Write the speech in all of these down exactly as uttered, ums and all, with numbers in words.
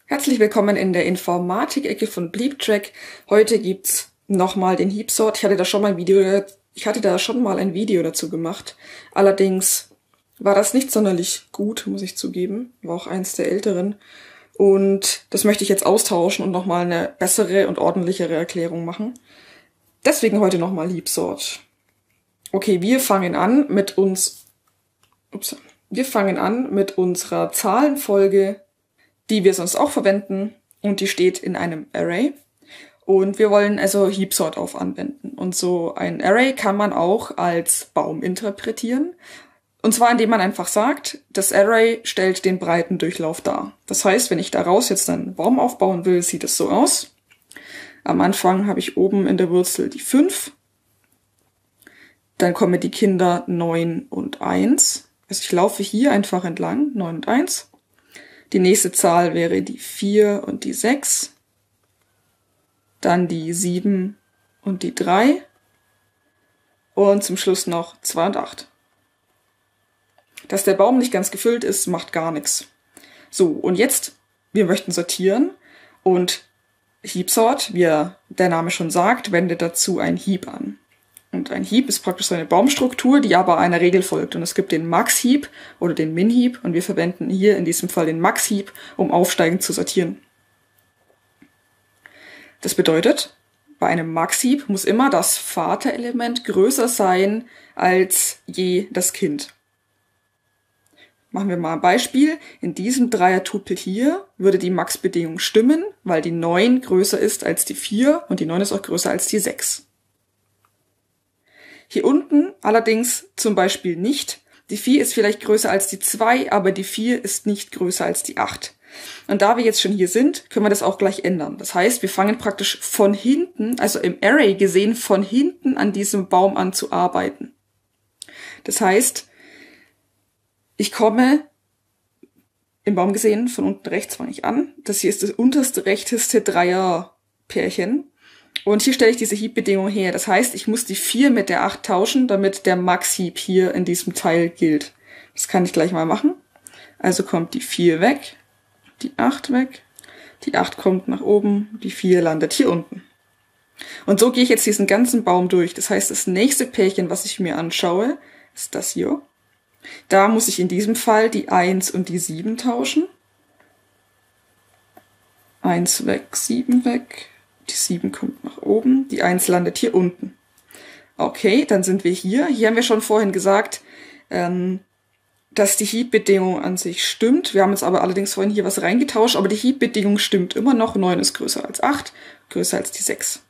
Herzlich willkommen in der Informatik-Ecke von Bleeptrack. Heute gibt's nochmal den Heapsort. Ich hatte da schon mal ein Video, ich hatte da schon mal ein Video dazu gemacht. Allerdings war das nicht sonderlich gut, muss ich zugeben. War auch eins der älteren. Und das möchte ich jetzt austauschen und nochmal eine bessere und ordentlichere Erklärung machen. Deswegen heute nochmal Heapsort. Okay, wir fangen an mit uns, ups, wir fangen an mit unserer Zahlenfolge, die wir sonst auch verwenden, und die steht in einem Array. Und wir wollen also Heapsort auf anwenden. Und so ein Array kann man auch als Baum interpretieren. Und zwar indem man einfach sagt, das Array stellt den Breitendurchlauf dar. Das heißt, wenn ich daraus jetzt einen Baum aufbauen will, sieht es so aus. Am Anfang habe ich oben in der Wurzel die fünf. Dann kommen die Kinder neun und eins. Also ich laufe hier einfach entlang, neun und eins. Die nächste Zahl wäre die vier und die sechs. Dann die sieben und die drei. Und zum Schluss noch zwei und acht. Dass der Baum nicht ganz gefüllt ist, macht gar nichts. So, und jetzt, wir möchten sortieren. Und Heapsort, wie der Name schon sagt, wendet dazu ein Heap an. Und ein Heap ist praktisch so eine Baumstruktur, die aber einer Regel folgt. Und es gibt den Max-Heap oder den Min-Heap. Und wir verwenden hier in diesem Fall den Max-Heap, um aufsteigend zu sortieren. Das bedeutet, bei einem Max-Heap muss immer das Vaterelement größer sein als je das Kind. Machen wir mal ein Beispiel. In diesem Dreier-Tupel hier würde die Max-Bedingung stimmen, weil die neun größer ist als die vier und die neun ist auch größer als die sechs. Hier unten allerdings zum Beispiel nicht. Die vier ist vielleicht größer als die zwei, aber die vier ist nicht größer als die acht. Und da wir jetzt schon hier sind, können wir das auch gleich ändern. Das heißt, wir fangen praktisch von hinten, also im Array gesehen, von hinten an diesem Baum an zu arbeiten. Das heißt, ich komme, im Baum gesehen, von unten rechts fange ich an. Das hier ist das unterste rechteste Dreierpärchen. Und hier stelle ich diese Heap-Bedingung her. Das heißt, ich muss die vier mit der acht tauschen, damit der Max-Heap hier in diesem Teil gilt. Das kann ich gleich mal machen. Also kommt die vier weg, die acht weg, die acht kommt nach oben, die vier landet hier unten. Und so gehe ich jetzt diesen ganzen Baum durch. Das heißt, das nächste Pärchen, was ich mir anschaue, ist das hier. Da muss ich in diesem Fall die eins und die sieben tauschen. eins weg, sieben weg. Die sieben kommt nach oben, die eins landet hier unten. Okay, dann sind wir hier. Hier haben wir schon vorhin gesagt, ähm, dass die Heap-Bedingung an sich stimmt. Wir haben jetzt aber allerdings vorhin hier was reingetauscht, aber die Heap-Bedingung stimmt immer noch. neun ist größer als acht, größer als die sechs.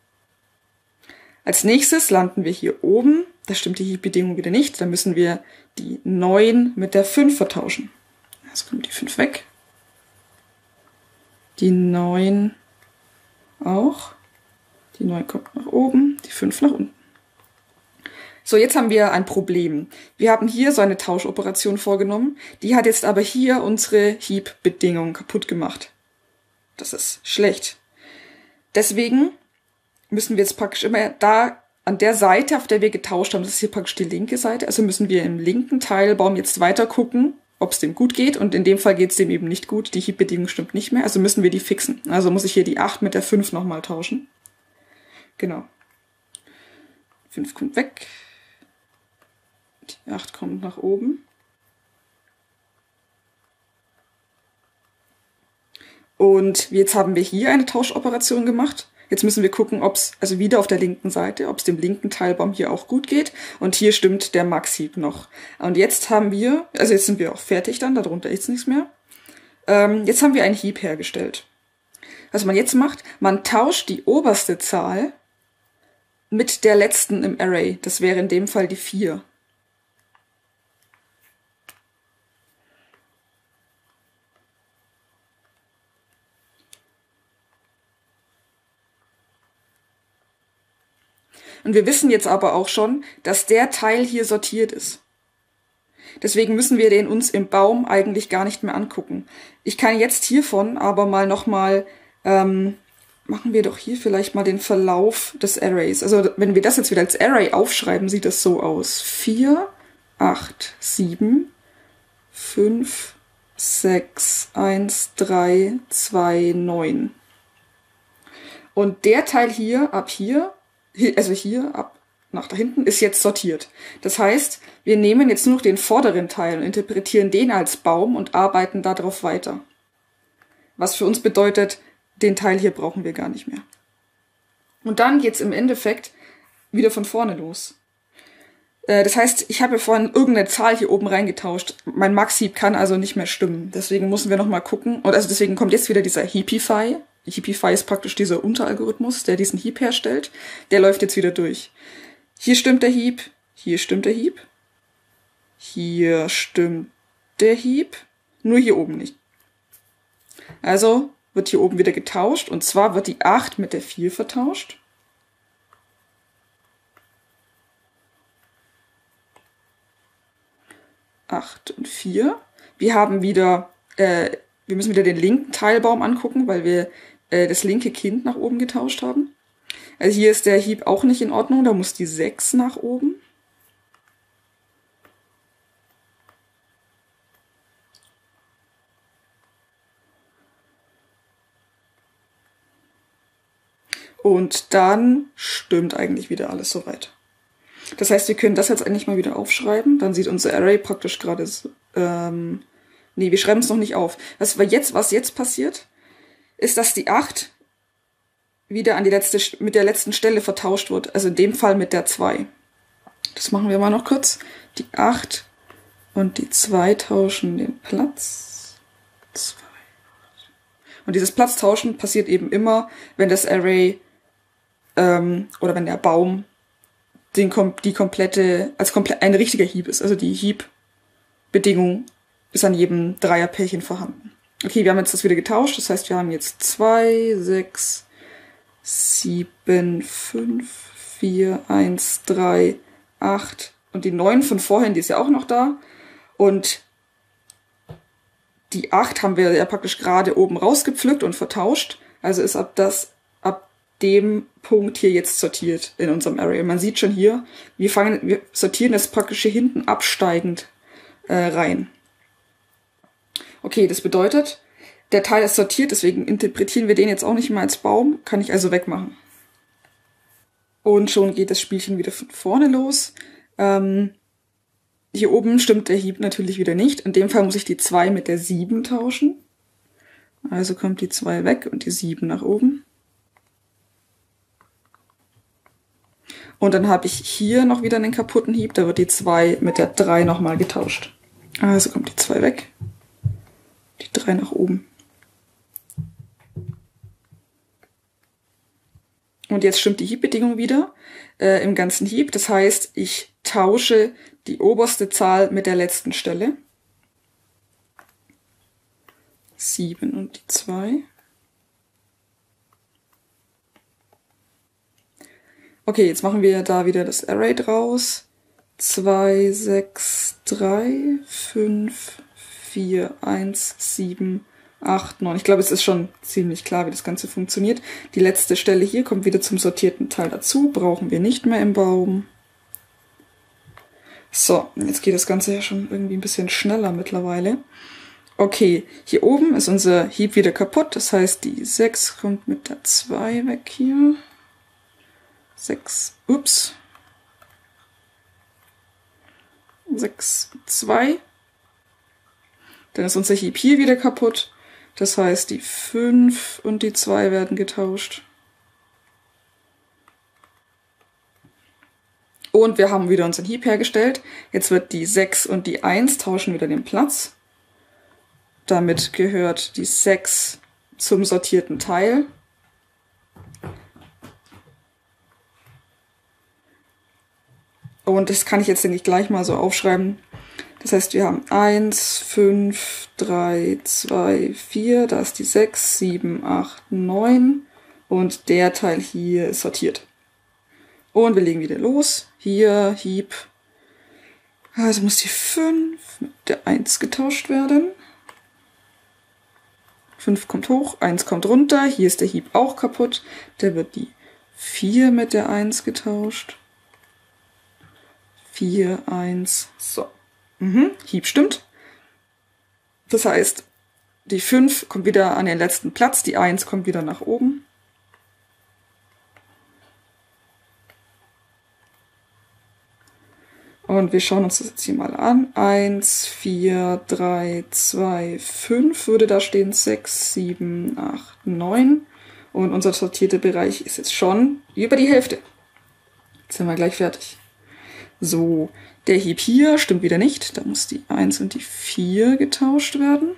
Als nächstes landen wir hier oben. Da stimmt die Heap-Bedingung wieder nicht. Da müssen wir die neun mit der fünf vertauschen. Jetzt kommt die fünf weg. Die neun auch. Die neun kommt nach oben, die fünf nach unten. So, jetzt haben wir ein Problem. Wir haben hier so eine Tauschoperation vorgenommen. Die hat jetzt aber hier unsere Heap-Bedingung kaputt gemacht. Das ist schlecht. Deswegen müssen wir jetzt praktisch immer da an der Seite, auf der wir getauscht haben, das ist hier praktisch die linke Seite, also müssen wir im linken Teilbaum jetzt weiter gucken, ob es dem gut geht, und in dem Fall geht es dem eben nicht gut. Die Heap-Bedingung stimmt nicht mehr, also müssen wir die fixen. Also muss ich hier die acht mit der fünf nochmal tauschen. Genau. fünf kommt weg. Die acht kommt nach oben. Und jetzt haben wir hier eine Tauschoperation gemacht. Jetzt müssen wir gucken, ob es, also wieder auf der linken Seite, ob es dem linken Teilbaum hier auch gut geht. Und hier stimmt der Max-Heap noch. Und jetzt haben wir, also jetzt sind wir auch fertig dann, darunter ist nichts mehr. Ähm, jetzt haben wir ein Heap hergestellt. Was man jetzt macht, man tauscht die oberste Zahl mit der letzten im Array. Das wäre in dem Fall die vier. Und wir wissen jetzt aber auch schon, dass der Teil hier sortiert ist. Deswegen müssen wir den uns im Baum eigentlich gar nicht mehr angucken. Ich kann jetzt hiervon aber mal nochmal, ähm, machen wir doch hier vielleicht mal den Verlauf des Arrays. Also wenn wir das jetzt wieder als Array aufschreiben, sieht das so aus. vier, acht, sieben, fünf, sechs, eins, drei, zwei, neun. Und der Teil hier, ab hier, also hier, ab nach da hinten, ist jetzt sortiert. Das heißt, wir nehmen jetzt nur noch den vorderen Teil und interpretieren den als Baum und arbeiten darauf weiter. Was für uns bedeutet, den Teil hier brauchen wir gar nicht mehr. Und dann geht's im Endeffekt wieder von vorne los. Äh, das heißt, ich habe vorhin irgendeine Zahl hier oben reingetauscht. Mein Max-Heap kann also nicht mehr stimmen. Deswegen müssen wir nochmal gucken. Und also deswegen kommt jetzt wieder dieser Heapify. Heapify ist praktisch dieser Unteralgorithmus, der diesen Heap herstellt. Der läuft jetzt wieder durch. Hier stimmt der Heap, hier stimmt der Heap, hier stimmt der Heap, nur hier oben nicht. Also wird hier oben wieder getauscht, und zwar wird die acht mit der vier vertauscht. acht und vier. Wir haben wieder, äh, wir müssen wieder den linken Teilbaum angucken, weil wir äh, das linke Kind nach oben getauscht haben. Also hier ist der Heap auch nicht in Ordnung, da muss die sechs nach oben. Und dann stimmt eigentlich wieder alles soweit. Das heißt, wir können das jetzt eigentlich mal wieder aufschreiben. Dann sieht unser Array praktisch gerade, ähm, nee, wir schreiben es noch nicht auf. Was jetzt, was jetzt passiert, ist, dass die acht wieder an die letzte, mit der letzten Stelle vertauscht wird. Also in dem Fall mit der zwei. Das machen wir mal noch kurz. Die acht und die zwei tauschen den Platz. zwei. Und dieses Platztauschen passiert eben immer, wenn das Array ähm, oder wenn der Baum den, die komplette, als komplett ein richtiger Heap ist. Also die Heap-Bedingung ist an jedem Dreierpärchen vorhanden. Okay, wir haben jetzt das wieder getauscht. Das heißt, wir haben jetzt zwei, sechs, sieben, fünf, vier, eins, drei, acht und die neun von vorhin, die ist ja auch noch da. Und die acht haben wir ja praktisch gerade oben rausgepflückt und vertauscht. Also ist ab das, ab dem Punkt hier jetzt sortiert in unserem Array. Man sieht schon hier, wir fangen, wir sortieren das praktisch hier hinten absteigend äh, rein. Okay, das bedeutet, der Teil ist sortiert, deswegen interpretieren wir den jetzt auch nicht mehr als Baum, kann ich also wegmachen. Und schon geht das Spielchen wieder von vorne los. Ähm, hier oben stimmt der Heap natürlich wieder nicht. In dem Fall muss ich die zwei mit der sieben tauschen. Also kommt die zwei weg und die sieben nach oben. Und dann habe ich hier noch wieder einen kaputten Heap, da wird die zwei mit der drei nochmal getauscht. Also kommt die zwei weg, die drei nach oben. Und jetzt stimmt die Heap-Bedingung wieder äh, im ganzen Heap. Das heißt, ich tausche die oberste Zahl mit der letzten Stelle. sieben und die zwei. Okay, jetzt machen wir da wieder das Array draus. zwei, sechs, drei, fünf, vier, eins, sieben, acht, neun. Ich glaube, es ist schon ziemlich klar, wie das Ganze funktioniert. Die letzte Stelle hier kommt wieder zum sortierten Teil dazu. Brauchen wir nicht mehr im Baum. So, jetzt geht das Ganze ja schon irgendwie ein bisschen schneller mittlerweile. Okay, hier oben ist unser Heap wieder kaputt. Das heißt, die sechs kommt mit der zwei weg hier. sechs, ups. sechs, zwei. Dann ist unser Heap hier wieder kaputt. Das heißt, die fünf und die zwei werden getauscht. Und wir haben wieder unseren Heap hergestellt. Jetzt wird die sechs und die eins tauschen wieder den Platz. Damit gehört die sechs zum sortierten Teil. Und das kann ich jetzt nicht gleich mal so aufschreiben. Das heißt, wir haben eins, fünf, drei, zwei, vier, da ist die sechs, sieben, acht, neun und der Teil hier ist sortiert. Und wir legen wieder los. Hier, Heap. Also muss die fünf mit der eins getauscht werden. fünf kommt hoch, eins kommt runter. Hier ist der Heap auch kaputt. Der wird die vier mit der eins getauscht. vier, eins, so. Mhm, Heap stimmt. Das heißt, die fünf kommt wieder an den letzten Platz, die eins kommt wieder nach oben. Und wir schauen uns das jetzt hier mal an. eins, vier, drei, zwei, fünf würde da stehen. sechs, sieben, acht, neun. Und unser sortierter Bereich ist jetzt schon über die Hälfte. Jetzt sind wir gleich fertig. So, der Hieb hier stimmt wieder nicht. Da muss die eins und die vier getauscht werden.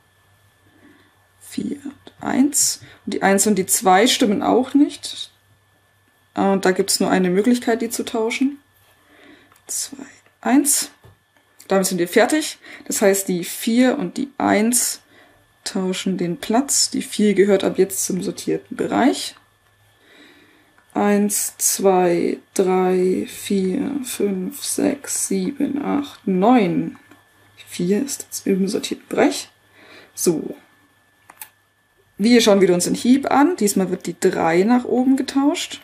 vier, eins. Und die eins und die zwei stimmen auch nicht. Und da gibt es nur eine Möglichkeit, die zu tauschen. zwei, eins. Damit sind wir fertig. Das heißt, die vier und die eins tauschen den Platz. Die vier gehört ab jetzt zum sortierten Bereich. eins, zwei, drei, vier, fünf, sechs, sieben, acht, neun. vier ist jetzt im sortierten Bereich. So. Wir schauen wieder uns den Hieb an. Diesmal wird die drei nach oben getauscht.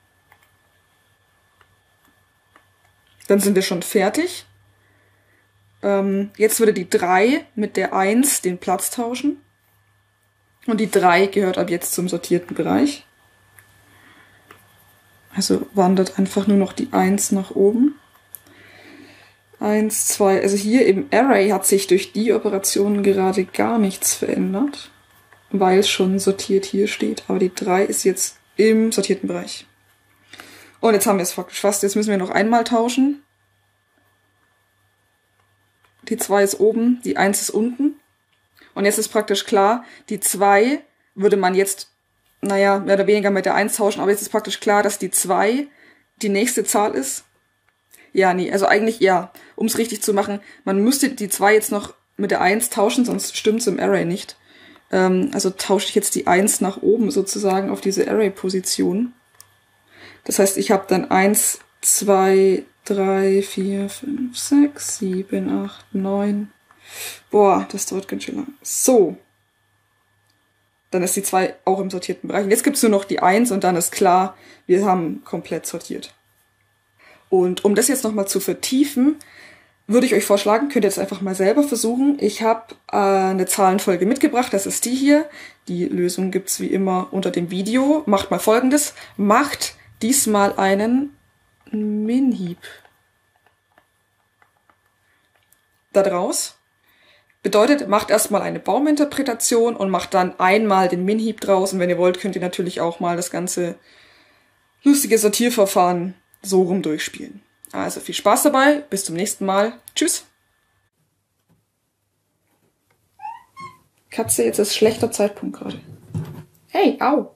Dann sind wir schon fertig. Ähm, jetzt würde die drei mit der eins den Platz tauschen. Und die drei gehört ab jetzt zum sortierten Bereich. Also wandert einfach nur noch die eins nach oben. eins, zwei, also hier im Array hat sich durch die Operation gerade gar nichts verändert, weil es schon sortiert hier steht. Aber die drei ist jetzt im sortierten Bereich. Und jetzt haben wir es faktisch fast. Jetzt müssen wir noch einmal tauschen. Die zwei ist oben, die eins ist unten. Und jetzt ist praktisch klar, die zwei würde man jetzt, naja, mehr oder weniger mit der eins tauschen. Aber jetzt ist praktisch klar, dass die zwei die nächste Zahl ist. Ja, nee, also eigentlich ja, um es richtig zu machen. Man müsste die zwei jetzt noch mit der eins tauschen, sonst stimmt es im Array nicht. Ähm, also tausche ich jetzt die eins nach oben sozusagen auf diese Array-Position. Das heißt, ich habe dann eins, zwei, drei, vier, fünf, sechs, sieben, acht, neun. Boah, das dauert ganz schön lang. So. Dann ist die zwei auch im sortierten Bereich. Und jetzt gibt es nur noch die eins und dann ist klar, wir haben komplett sortiert. Und um das jetzt nochmal zu vertiefen, würde ich euch vorschlagen, könnt ihr jetzt einfach mal selber versuchen. Ich habe äh, eine Zahlenfolge mitgebracht, das ist die hier. Die Lösung gibt es wie immer unter dem Video. Macht mal Folgendes. Macht diesmal einen Min-Hieb daraus. Bedeutet, macht erstmal eine Bauminterpretation und macht dann einmal den Min-Hieb draus. Und wenn ihr wollt, könnt ihr natürlich auch mal das ganze lustige Sortierverfahren so rum durchspielen. Also viel Spaß dabei, bis zum nächsten Mal. Tschüss! Katze, jetzt ist schlechter Zeitpunkt gerade. Hey, au!